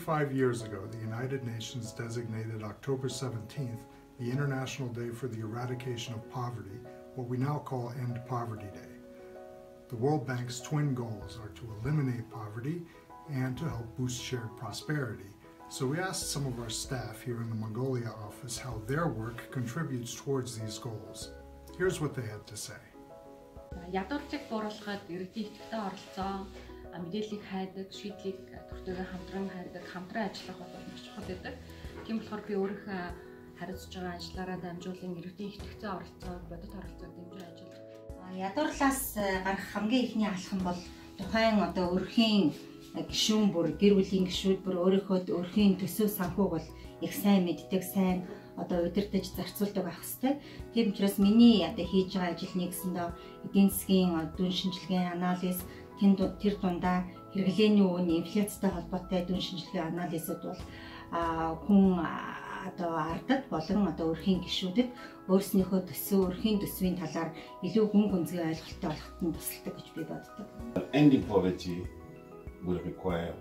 75 years ago, the United Nations designated October 17th the International Day for the Eradication of Poverty, what we now call End Poverty Day. The World Bank's twin goals are to eliminate poverty and to help boost shared prosperity. So we asked some of our staff here in the Mongolia office how their work contributes towards these goals. Here's what they had to say. Ядуурлыг бууруулахад иргэдийн идэвхтэй оролцоо, мэдээллийг хайдаг, шийдлийг төртөөгөө хамтран хайдаг, хамтран ажиллах бол маш чухал байдаг. Тийм болохоор би өөрийнхөө хариуцж байгаа ажлаараа дамжуулан иргэдийн идэвхтэй оролцоо, бодит оролцоог дэмжиж ажиллаж. Ядуурлаас гарах хамгийн ихний алхам бол тухайн өрхийн гишүүн бүр гэр бүлийн гишүүд бүр өөрийнхөө өрхийн төсөв санхүүг бол их сайн мэддэг, сайн удирдах зарцуулдаг байх хэвээр. Тийм учраас миний хийж байгаа ажил нэгсэндээ эдийн засгийн дүн шинжилгээ, анализ, тэр дундаа хэрэглээний үн, инфляцтай холбоотой дүн шинжилгээ, анализууд бол хүн ардад болон өрхийн гишүүдэд өөрснийхөө төсөв, өрхийн төсвийн талаар илүү гүн гүнзгий ойлголттой болоход нь тусалдаг гэж би боддог. Ending poverty will require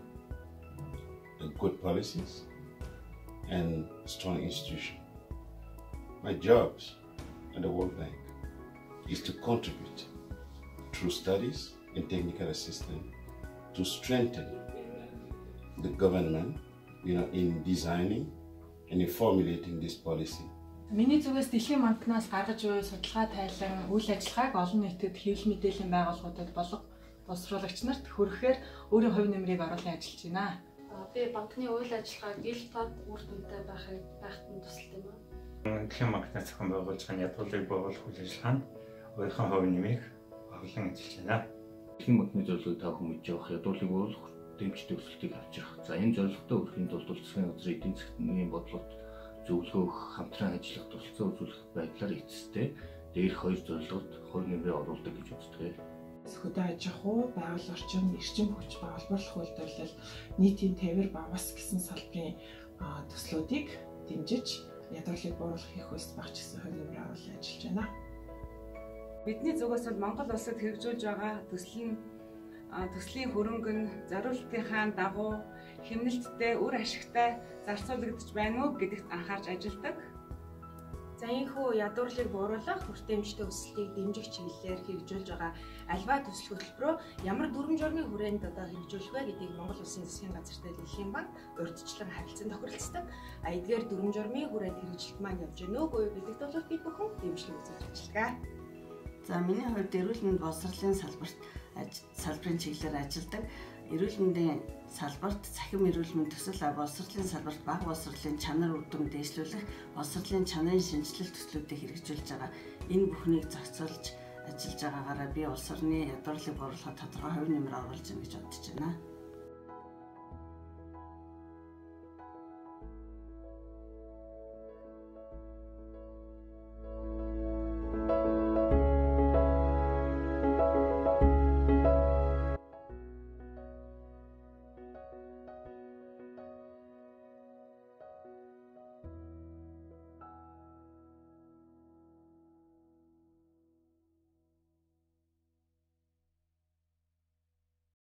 good policies and strong institutions. My job at the World Bank is to contribute through studies and technical assistance to strengthen the government, in designing and in formulating this policy. Миний зүгээс дэлхийн банкнаас гаргаж буй судалгаа тайлан үйл ажиллагааг олон нийтэд хэвлэл мэдээллийн байгууллагуудад боловсруулагч нарт хүргэхээр өөрийн хувь нэмрийг оруулан ажиллаж байна. Би банкны үйл ажиллагааг ил тод үр дүнтэй байхад нь тусалдаг юм. Дэлхийн банкнаас зохион байгуулж байгаа ядуулыг буулгах үйл ажиллагаа нь өөрийнхөө хувь нэмийг оруулан ажиллаж байна. Дэлхийн банкны зорилгыг та бүхэн мэдж байгаа ядуулыг буулгах дэмждэг өсөлтийг авчрах. За энэ зорилготой хүрэхийн тулд засгийн газрын эдийн засгийн бодлогод зөвлөгөөх, хамтран ажиллах, туршилтаа үзүүлэх байдлаар эцэстээ дээрх хоёр зорилгод хувь нэмрээ оруулдаг гэж үздэг. Хөдөө аж ахуй, байгаль орчин, эрчим хүч байгуулах үйлдвэрлэл, нийтийн тээвэр багас гэсэн салбарын төслүүдийг дэмжиж ядуурлыг бууруулах их хөлс багч гэсэн хувь нэмрээ оруулан ажиллаж байна. Бидний зүгээс бол Монгол улсад хэрэгжүүлж байгаа төслийн хөрөнгө нь зориултынхаа дагуу хэмнэлттэй, үр ашигтай зарцуулагдж байна уу гэдэгт анхаарч ажилладаг. За энэхүү ядуурлыг бууруулах, хүртээмжтэй өсөлтийг дэмжих чиглэлээр хэрэгжүүлж байгаа альва төсөл хөтөлбөрөө ямар дүрм журмын хүрээнд хэрэгжүүлэх вэ гэдгийг Монгол Улсын засгийн газартай Дэлхийн банк урьдчилан харилцан тохиролцдог. Эдгээр дүрм журмын хүрээнд хэрэгжилт маань явж байна уу гэдэгт бол бид бүхэн дэмжлэг үзүүлж ажиллагаа. За миний хувьд эрүүл мэнд боловсролын салбарын чиглэлээр ажилладаг. Эрүүл мэндийн салбарт цахим эрүүл мэнд төсөл, боловсролын салбарт бага боловсролын чанар үр дүн дээшлүүлэх, боловсролын чанарын шинжилэл төслүүдийг хэрэгжүүлж байгаа. Энэ бүхнийг зохицуулж ажиллаж байгаагаараа би улс орны ядуурлыг бууруулахад тодорхой хувь нэмэр оруулж байна гэж бодож байна.